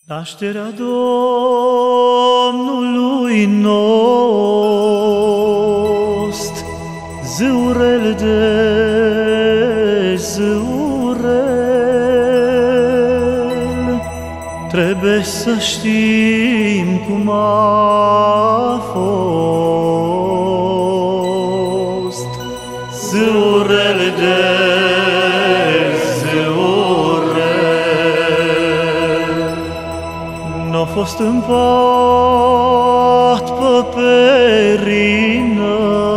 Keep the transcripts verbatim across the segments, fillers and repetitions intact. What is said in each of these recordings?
Nașterea Domnului nost, zâurel de zâurel, trebuie să știm cum a fost. Zâurel de n-a fost în pat pe perină,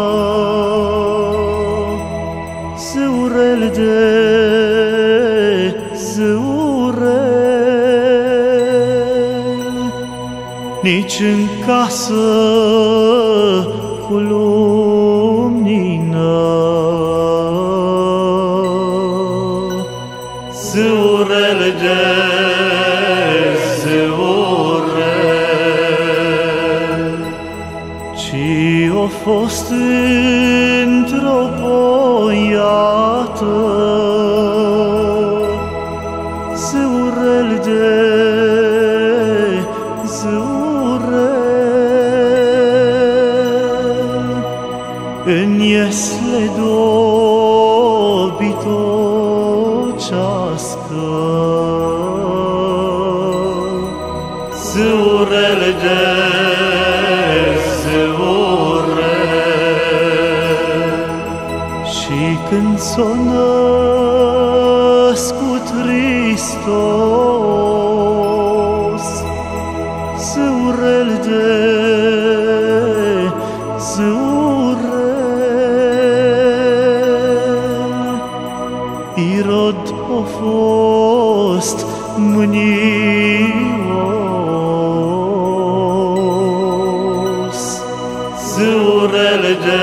zâurel de zâurel, nici în casă cu lumină. Zâurel de a fost într-o poiată, zâurel de zâurel, în iesle dobitocească, zâurel de când s-a născut Hristos, zâurel de zâurel, Irod a fost mânios, zâurel de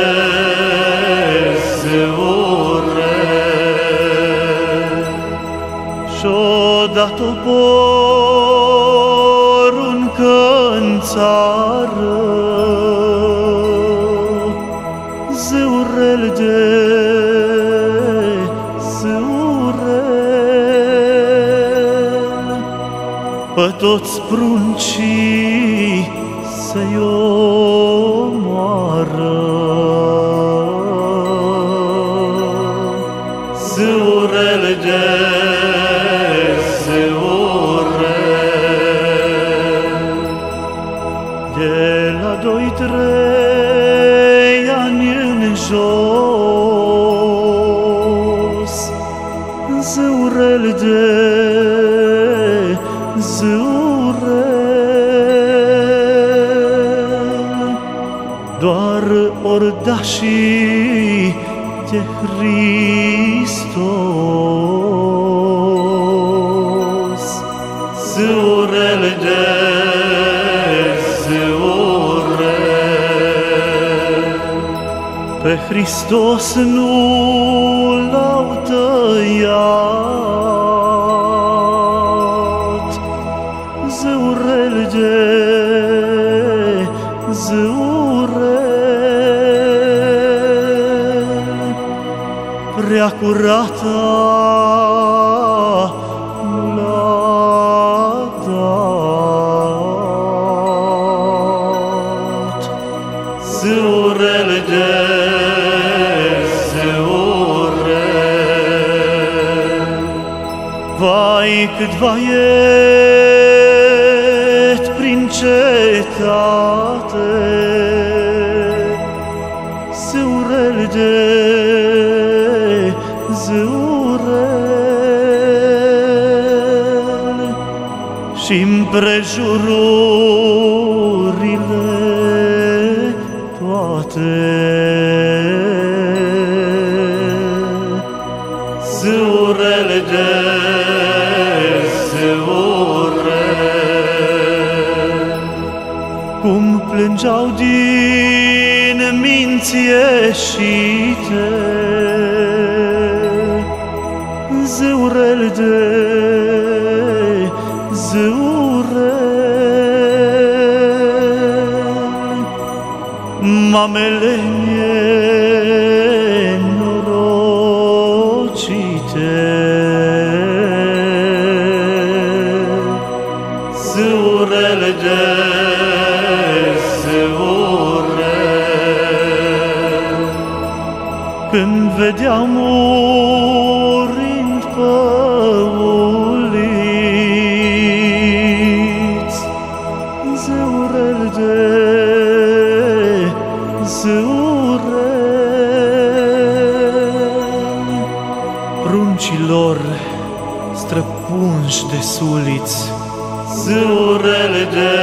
și-o dat-o poruncă în țară, zâurel de zâurel, pe toți pruncii să-i omoară, zâurel de de la doi-trei ani în jos, zâurel de zâurel, doar ordașii de Hristos, zâurel de pe Hristos nu l-au tăiat, zâurel de zâurel, prea curata nu l-a dat, zâurel de vai cât vaiet prin cetate, zâurel de zâurel, și împrejururile toate, zâurel de cum plângeau din minți ieșite, zâurel de zâurel, mamele nenorocite, vedeau murind pe uliți, zeurel de zeurel, pruncilor străpunși de suliți, zeurel de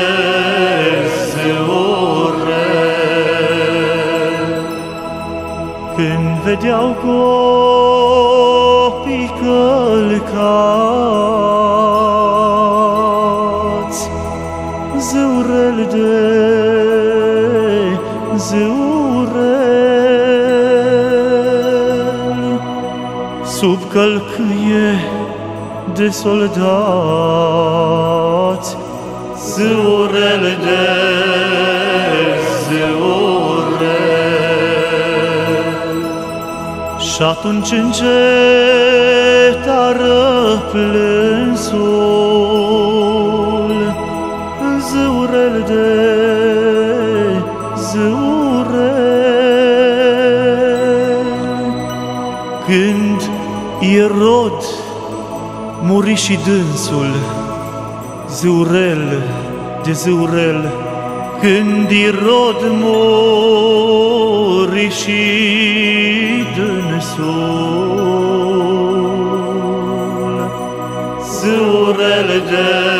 zeurel, când vedeau copii călcați, zeurel de zeurel, sub călcâie de soldați, zeurel de zeurel. Și atunci încetară plânsul, zeurel de zeurel, când Irod muri și dânsul, zeurel de zeurel, când Irod muri și dânsul, zeurel de